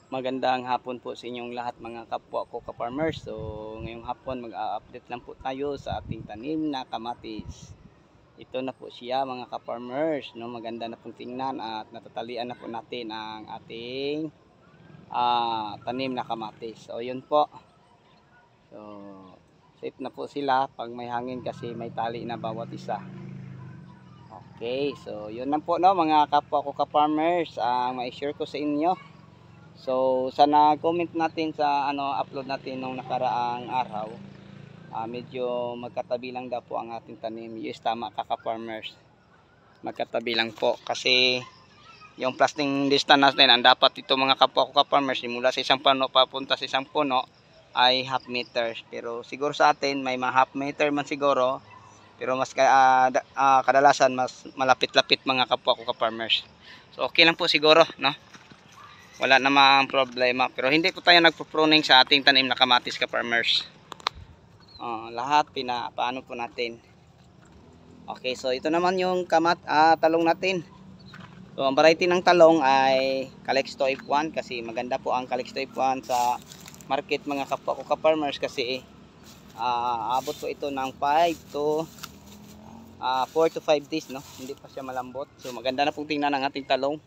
Magandang hapon po sa inyong lahat mga kapwa ko ka-farmers. So ngayong hapon mag-a-update lang po tayo sa ating tanim na kamatis. Ito na po siya mga ka-farmers, no? Maganda na pong tingnan at natatalian na po natin ang ating tanim na kamatis. So yun po. So safe na po sila pag may hangin kasi may tali na bawat isa. Okay, so yun lang po, no, mga kapwa ko ka-farmers, ang ma-share ko sa inyo. So sa na-comment natin sa upload natin nung nakaraang araw, medyo magkatabi lang daw po ang ating tanim. Yes, tama ka-farmers. Magkatabi lang po kasi yung planting distance natin, ang dapat ito mga kapwa ko ka-farmers, mula sa isang puno papunta sa isang puno ay half meters. Pero siguro sa atin may mga half meter man siguro, pero mas kadalasan mas malapit-lapit mga kapwa ko ka-farmers. So okay lang po siguro, no? Wala namang problema, pero hindi po tayo nagpo-pruning sa ating tanim na kamatis ka-farmers. Lahat paano po natin. Okay, so ito naman yung talong natin. So ang variety ng talong ay Calixto F1 kasi maganda po ang Calixto F1 sa market mga kapwa ko ka-farmers kasi abot po ito ng 4 to 5 days, no? Hindi pa siya malambot. So maganda na pong tingnan ang ating talong.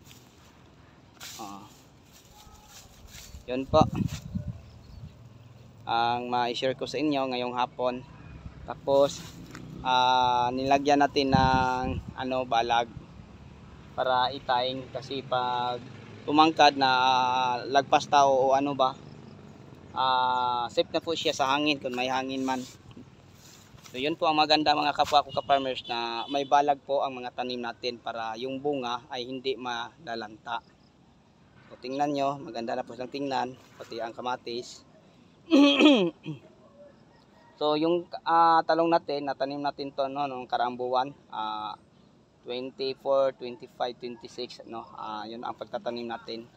Yun po ang ma-share ko sa inyo ngayong hapon. Tapos nilagyan natin ng balag para itaing kasi pag tumangkad na lagpas tao o safe na po siya sa hangin kung may hangin man. So yun po ang maganda mga kapwa ko ka-farmers, na may balag po ang mga tanim natin para yung bunga ay hindi malalanta. So tingnan nyo, maganda na po silang tingnan, pati ang kamatis. So yung talong natin, natanim natin to noong karaang buwan, 24, 25, 26, yun ang pagtatanim natin.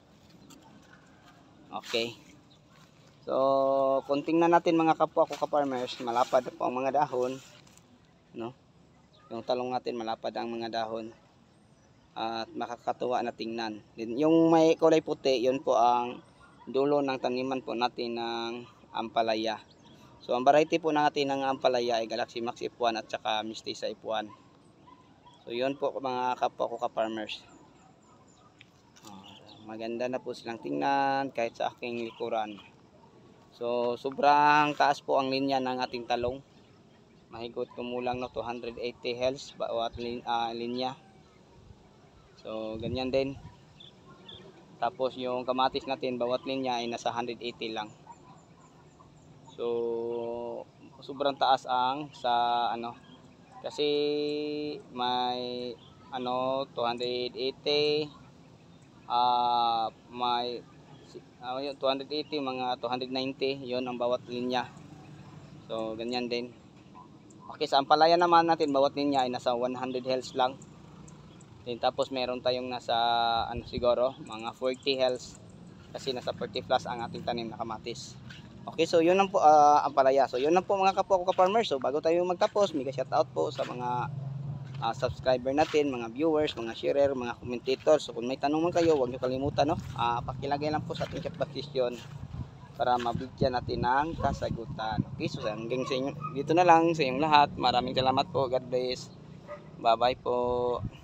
Okay. So kung tingnan natin mga kapwa ko ka-farmers, malapad po ang mga dahon, no? Yung talong natin malapad ang mga dahon. At makakatuwa na tingnan. Yung may kulay puti, yun po ang dulo ng taniman po natin ng ampalaya. So ang variety po natin ng ampalaya ay Galaxy Max F1 at saka Mistisa F1. So yun po mga kapwa ko ka-farmers. Maganda na po silang tingnan kahit sa aking likuran. So sobrang taas po ang linya ng ating talong. Mahigot kumulang 280 Hz bawat linya. So ganyan din. Tapos yung kamatis natin bawat linya ay nasa 180 lang. So sobrang taas ang sa kasi may 280 may 280 mga 290 yon ang bawat linya. So ganyan din. Okay, sa ampalaya naman natin bawat linya ay nasa 100 Hz lang. Then, tapos meron tayong nasa siguro mga 40 Hz kasi nasa 40 plus ang ating tanim na kamatis. Okay, so yun lang po ang palaya. So yun lang po mga kapwa ko ka-farmers. So bago tayo magtapos, mega shoutout po sa mga subscriber natin, mga viewers, mga sharer, mga commentators. So kung may tanong man kayo, huwag niyo kalimutan, no? Pakilagay lang po sa ating chat box section para mabigyan natin ng kasagutan. Okay, so hanggang sa inyo, dito na lang sa inyong lahat. Maraming salamat po. God bless. Bye bye po.